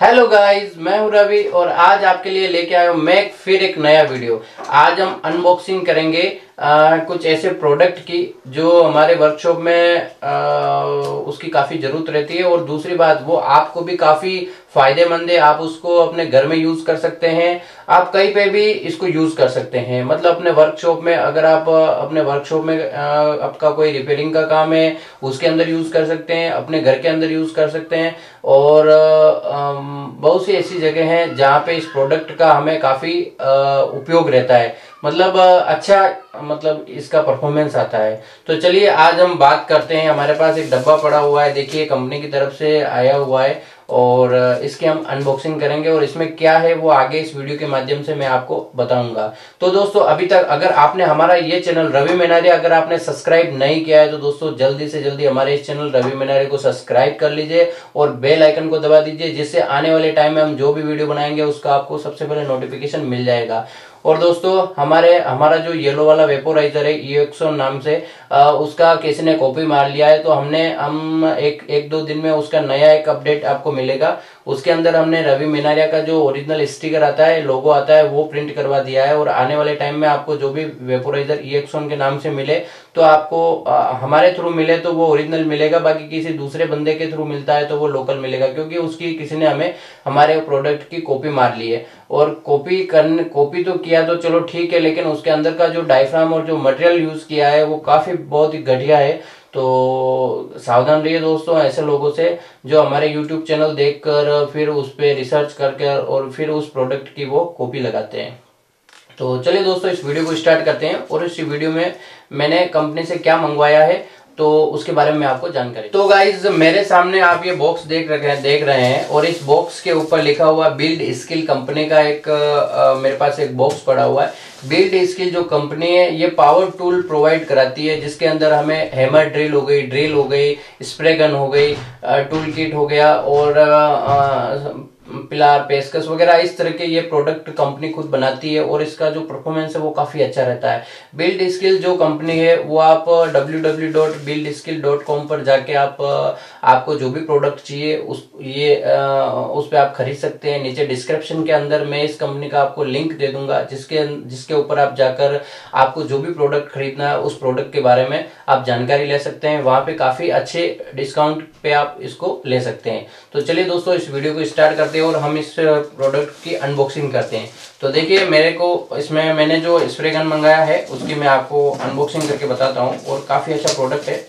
Hello guys, मैं हूं रवि और आज आपके लिए लेके आया हूं मैं फिर एक नया वीडियो। आज हम अनबॉक्सिंग करेंगे कुछ ऐसे प्रोडक्ट की जो हमारे वर्कशॉप में उसकी काफी जरूरत रहती है और दूसरी बात वो आपको भी काफी फायदेमंद है। आप उसको अपने घर में यूज कर सकते हैं, आप कहीं पे भी इसको यूज कर सकते हैं। मतलब अपने वर्कशॉप में, अगर आप अपने वर्कशॉप में आपका कोई रिपेयरिंग का काम है उसके अंदर यूज कर सकते हैं, अपने घर के अंदर यूज कर सकते हैं। और बहुत सी ऐसी जगह हैं जहाँ पे इस प्रोडक्ट का हमें काफी उपयोग रहता है। मतलब अच्छा, मतलब इसका परफॉर्मेंस आता है। तो चलिए आज हम बात करते हैं। हमारे पास एक डब्बा पड़ा हुआ है, देखिए कंपनी की तरफ से आया हुआ है और इसकी हम अनबॉक्सिंग करेंगे और इसमें क्या है वो आगे इस वीडियो के माध्यम से मैं आपको बताऊंगा। तो दोस्तों अभी तक अगर आपने हमारा ये चैनल रवि मेनारिया अगर आपने सब्सक्राइब नहीं किया है तो दोस्तों जल्दी से जल्दी हमारे इस चैनल रवि मेनारिया को सब्सक्राइब कर लीजिए और बेल आइकन को दबा दीजिए, जिससे आने वाले टाइम में हम जो भी वीडियो बनाएंगे उसका आपको सबसे पहले नोटिफिकेशन मिल जाएगा। और दोस्तों हमारा जो येलो वाला वेपोराइजर है EOXON नाम से, उसका किसी ने कॉपी मार लिया है तो हम एक दो दिन में उसका नया एक अपडेट आपको मिलेगा। उसके अंदर हमने रवि मेनारिया का जो ओरिजिनल स्टिकर आता है, लोगो आता है, वो प्रिंट करवा दिया है। और आने वाले टाइम में आपको जो भी वेपोराइजर EOXON के नाम से मिले तो आपको हमारे थ्रू मिले तो वो ओरिजिनल मिलेगा, बाकी किसी दूसरे बंदे के थ्रू मिलता है तो वो लोकल मिलेगा, क्योंकि उसकी किसी ने हमें हमारे प्रोडक्ट की कॉपी मार ली है। और कॉपी तो किया तो चलो ठीक है, लेकिन उसके अंदर का जो डायफ्राम और जो मटेरियल यूज किया है वो काफी बहुत ही घटिया है। तो सावधान रहिए दोस्तों ऐसे लोगों से जो हमारे YouTube चैनल देखकर फिर उस पर रिसर्च करके और फिर उस प्रोडक्ट की वो कॉपी लगाते हैं। तो चलिए दोस्तों इस वीडियो को स्टार्ट करते हैं और इस वीडियो में मैंने कंपनी से क्या मंगवाया है तो उसके बारे में आपको जानकारी। तो गाइज मेरे सामने आप ये बॉक्स देख रहे हैं और इस बॉक्स के ऊपर लिखा हुआ बिल्ड स्किल कंपनी का एक मेरे पास एक बॉक्स पड़ा हुआ है। बिल्ड स्किल जो कंपनी है ये पावर टूल प्रोवाइड कराती है, जिसके अंदर हमें हैमर ड्रिल हो गई, स्प्रे गन हो गई, टूल किट हो गया और पिलार, पेचकस वगैरह इस तरह के ये प्रोडक्ट कंपनी खुद बनाती है और इसका जो परफॉर्मेंस है वो काफी अच्छा रहता है। बिल्ड स्किल जो कंपनी है वो आप www.buildskill.com पर जाके आपको जो भी प्रोडक्ट चाहिए उस पे आप खरीद सकते हैं। नीचे डिस्क्रिप्शन के अंदर मैं इस कंपनी का आपको लिंक दे दूंगा, जिसके ऊपर आप जाकर आपको जो भी प्रोडक्ट खरीदना है उस प्रोडक्ट के बारे में आप जानकारी ले सकते हैं। वहां पे काफी अच्छे डिस्काउंट पे आप इसको ले सकते हैं। तो चलिए दोस्तों इस वीडियो को स्टार्ट करते हैं और हम इस प्रोडक्ट की अनबॉक्सिंग करते हैं। तो देखिए इसमें मैंने जो स्प्रे गन मंगाया है उसकी मैं आपको अनबॉक्सिंग करके बताता हूँ और काफी अच्छा प्रोडक्ट है।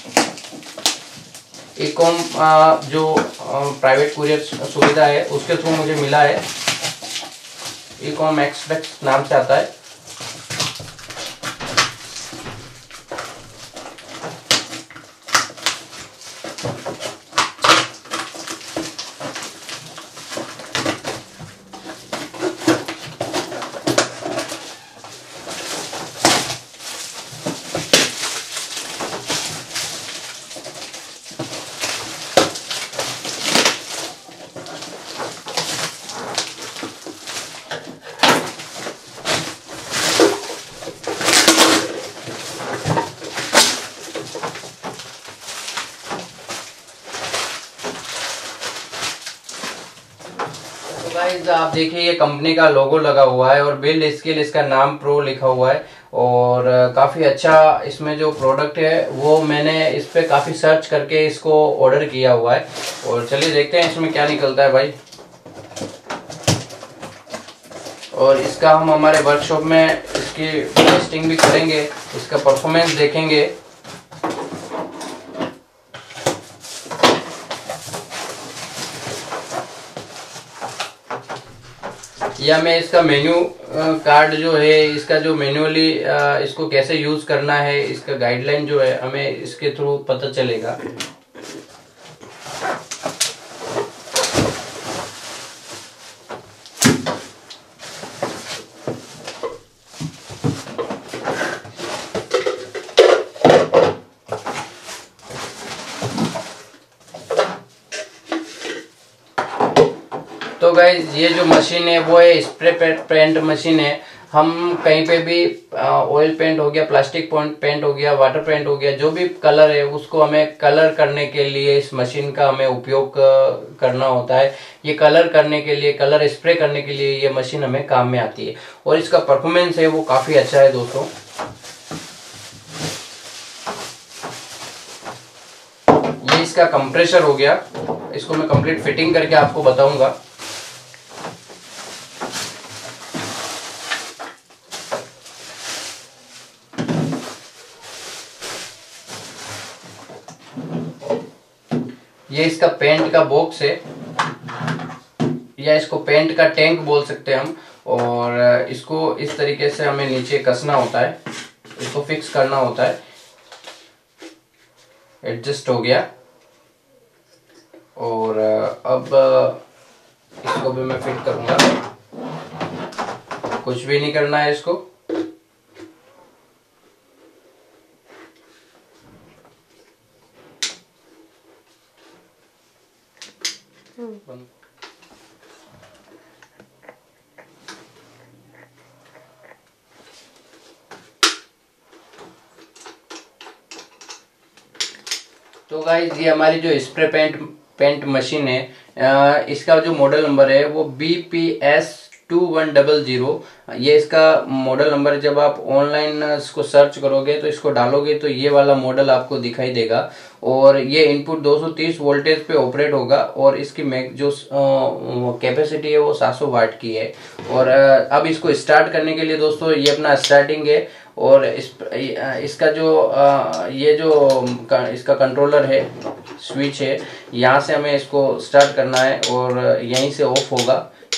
इकॉम जो प्राइवेट कुरियर सुविधा है उसके थ्रू मुझे मिला है। इकॉम एक्सप्रेस नाम से आता है। गाइस आप देखिए ये कंपनी का लोगो लगा हुआ है और बिल्ड स्किल इसका नाम प्रो लिखा हुआ है और काफी अच्छा इसमें जो प्रोडक्ट है वो मैंने इस पे काफी सर्च करके इसको ऑर्डर किया हुआ है। और चलिए देखते हैं इसमें क्या निकलता है भाई। और इसका हम हमारे वर्कशॉप में इसकी टेस्टिंग भी करेंगे, इसका परफॉर्मेंस देखेंगे। या मैं इसका मेन्यू कार्ड जो है, इसका जो मैन्युअली इसको कैसे यूज करना है, इसका गाइडलाइन जो है हमें इसके थ्रू पता चलेगा। तो गाइज ये जो मशीन है वो है स्प्रे पेंट मशीन है। हम कहीं पे भी ऑयल पेंट हो गया, प्लास्टिक पेंट हो गया, वाटर पेंट हो गया, जो भी कलर है उसको हमें कलर करने के लिए इस मशीन का हमें उपयोग करना होता है। ये कलर करने के लिए, कलर स्प्रे करने के लिए ये मशीन हमें काम में आती है और इसका परफॉर्मेंस है वो काफी अच्छा है दोस्तों। ये इसका कंप्रेसर हो गया, इसको मैं कंप्लीट फिटिंग करके आपको बताऊंगा। ये इसका पेंट का बॉक्स है या इसको पेंट का टैंक बोल सकते हैं हम, और इसको इस तरीके से हमें नीचे कसना होता है, इसको फिक्स करना होता है। एडजस्ट हो गया और अब इसको भी मैं फिट करूंगा। कुछ भी नहीं करना है इसको, तो गाइज ये हमारी जो स्प्रे पेंट मशीन है, इसका जो मॉडल नंबर है वो BPS2100। ये इसका मॉडल नंबर है। जब आप ऑनलाइन इसको सर्च करोगे तो इसको डालोगे तो ये वाला मॉडल आपको दिखाई देगा और ये इनपुट 230 वोल्टेज पे ऑपरेट होगा और इसकी जो कैपेसिटी है वो 700 वाट की है। और अब इसको स्टार्ट करने के लिए दोस्तों ये अपना स्टार्टिंग है और इसका जो इसका कंट्रोलर है, स्विच है, यहाँ से हमें इसको स्टार्ट करना है और यहीं से ऑफ होगा।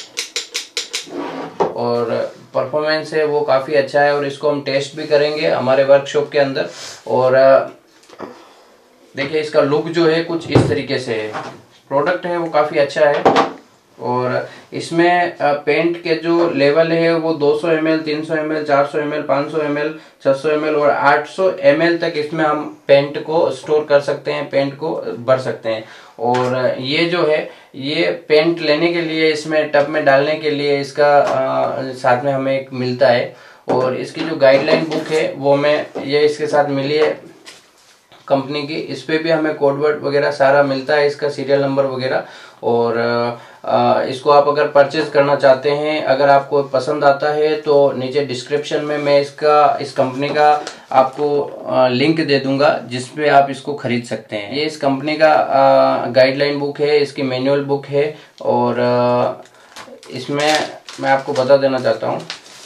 और परफॉर्मेंस है वो काफ़ी अच्छा है और इसको हम टेस्ट भी करेंगे हमारे वर्कशॉप के अंदर। और देखिए इसका लुक जो है कुछ इस तरीके से है। प्रोडक्ट है वो काफ़ी अच्छा है और इसमें पेंट के जो लेवल है वो 200 ml, 300 ml, 400 ml, 500 ml, 600 ml और 800 ml तक इसमें हम पेंट को स्टोर कर सकते हैं, पेंट को भर सकते हैं। और ये जो है ये पेंट लेने के लिए, इसमें टब में डालने के लिए इसका साथ में हमें एक मिलता है और इसकी जो गाइडलाइन बुक है वो हमें ये इसके साथ मिली है कंपनी की। इस पे भी हमें कोड वर्ड वगैरह सारा मिलता है, इसका सीरियल नंबर वगैरह। और इसको आप अगर परचेज करना चाहते हैं, अगर आपको पसंद आता है तो नीचे डिस्क्रिप्शन में मैं इस कंपनी का आपको लिंक दे दूंगा जिसपे आप इसको खरीद सकते हैं। ये इस कंपनी का गाइडलाइन बुक है, इसकी मैनुअल बुक है और इसमें मैं आपको बता देना चाहता हूँ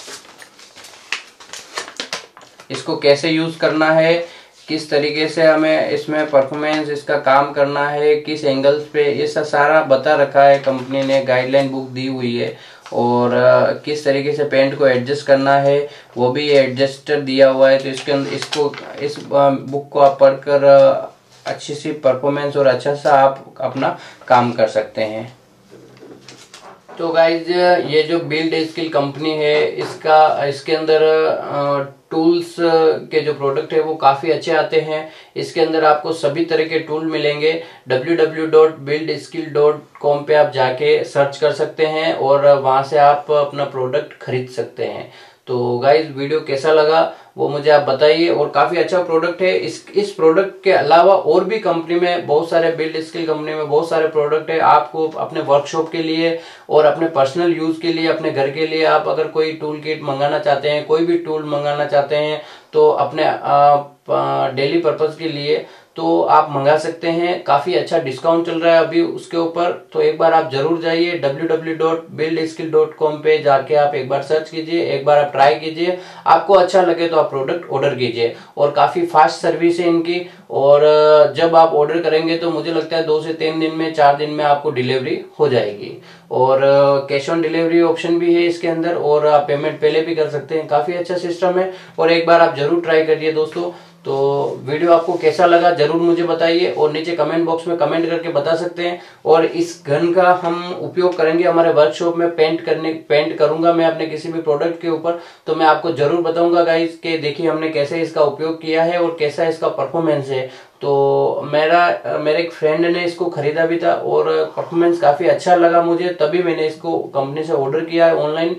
इसको कैसे यूज करना है, किस तरीके से हमें इसमें परफॉर्मेंस इसका काम करना है, किस एंगल्स पे, ये सारा बता रखा है कंपनी ने, गाइडलाइन बुक दी हुई है। और किस तरीके से पेंट को एडजस्ट करना है वो भी एडजस्टर दिया हुआ है। तो इसके अंदर इस बुक को आप पढ़कर अच्छी सी परफॉर्मेंस और अच्छा सा आप अपना काम कर सकते हैं। तो गाइज ये जो बिल्ड स्किल कंपनी है इसके अंदर टूल्स के जो प्रोडक्ट है वो काफ़ी अच्छे आते हैं। इसके अंदर आपको सभी तरह के टूल मिलेंगे। www.buildskill.com पे आप जाके सर्च कर सकते हैं और वहां से आप अपना प्रोडक्ट खरीद सकते हैं। तो गाइज वीडियो कैसा लगा वो मुझे आप बताइए। और काफी अच्छा प्रोडक्ट है। इस प्रोडक्ट के अलावा और भी कंपनी में बहुत सारे, बिल्ड स्किल कंपनी में बहुत सारे प्रोडक्ट है। आपको अपने वर्कशॉप के लिए और अपने पर्सनल यूज के लिए, अपने घर के लिए आप अगर कोई टूल किट मंगाना चाहते हैं, कोई भी टूल मंगाना चाहते हैं तो अपने डेली पर्पज के लिए तो आप मंगा सकते हैं। काफी अच्छा डिस्काउंट चल रहा है अभी उसके ऊपर। तो एक बार आप जरूर जाइए www.buildskill.com पे जाके आप एक बार सर्च कीजिए, एक बार आप ट्राई कीजिए। आपको अच्छा लगे तो आप प्रोडक्ट ऑर्डर कीजिए। और काफी फास्ट सर्विस है इनकी। और जब आप ऑर्डर करेंगे तो मुझे लगता है 2 से 3 दिन में, 4 दिन में आपको डिलीवरी हो जाएगी। और कैश ऑन डिलीवरी ऑप्शन भी है इसके अंदर और आप पेमेंट पहले भी कर सकते हैं। काफी अच्छा सिस्टम है और एक बार आप जरूर ट्राई करिए दोस्तों। तो वीडियो आपको कैसा लगा जरूर मुझे बताइए और नीचे कमेंट बॉक्स में कमेंट करके बता सकते हैं। और इस गन का हम उपयोग करेंगे हमारे वर्कशॉप में, पेंट करूंगा मैं अपने किसी भी प्रोडक्ट के ऊपर, तो मैं आपको जरूर बताऊंगा गाइस कि देखिए हमने कैसे इसका उपयोग किया है और कैसा इसका परफॉर्मेंस है। तो मेरे एक फ्रेंड ने इसको खरीदा भी था और परफॉर्मेंस काफी अच्छा लगा मुझे, तभी मैंने इसको कंपनी से ऑर्डर किया है ऑनलाइन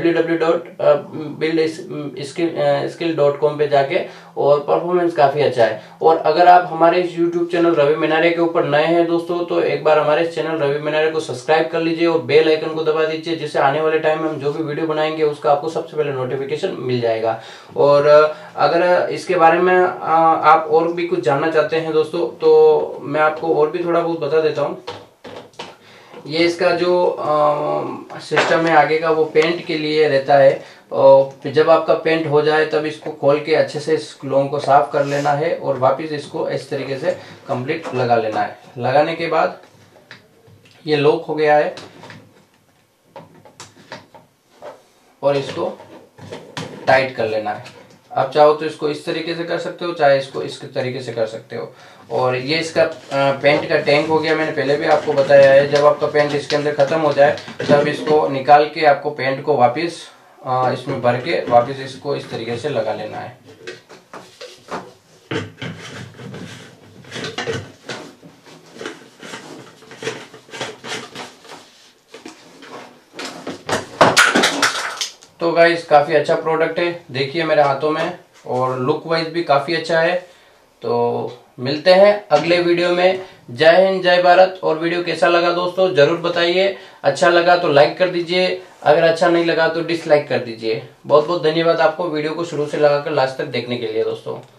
www.buildskill.com पे जाके, और परफॉर्मेंस काफी अच्छा है। और अगर आप हमारे इस यूट्यूब चैनल रवि मिनारे के ऊपर नए हैं दोस्तों, तो एक बार हमारे इस चैनल रवि मिनारे को सब्सक्राइब कर लीजिए और बेल आइकन को दबा दीजिए, जिससे आने वाले टाइम में हम जो भी वीडियो बनाएंगे उसका आपको सबसे पहले नोटिफिकेशन मिल जाएगा। और अगर इसके बारे में आप और भी कुछ जानना चाहते हैं दोस्तों, तो मैं आपको और भी थोड़ा बहुत बता देता हूँ। ये इसका जो सिस्टम है आगे का, वो पेंट के लिए रहता है। और जब आपका पेंट हो जाए तब इसको खोल के अच्छे से इस लोगों को साफ कर लेना है और वापस इसको इस तरीके से कंप्लीट लगा लेना है। लगाने के बाद ये लॉक हो गया है और इसको टाइट कर लेना है। आप चाहो तो इसको इस तरीके से कर सकते हो, चाहे इसको इस तरीके से कर सकते हो। और ये इसका पेंट का टैंक हो गया, मैंने पहले भी आपको बताया है। जब आपका पेंट इसके अंदर खत्म हो जाए तब इसको निकाल के आपको पेंट को वापस इसमें भर के वापस इसको इस तरीके से लगा लेना है। तो गाइस काफी अच्छा प्रोडक्ट है, देखिए मेरे हाथों में, और लुक वाइज भी काफी अच्छा है। तो मिलते हैं अगले वीडियो में। जय हिंद, जय भारत। और वीडियो कैसा लगा दोस्तों जरूर बताइए। अच्छा लगा तो लाइक कर दीजिए, अगर अच्छा नहीं लगा तो डिसलाइक कर दीजिए। बहुत बहुत धन्यवाद आपको वीडियो को शुरू से लगाकर लास्ट तक देखने के लिए दोस्तों।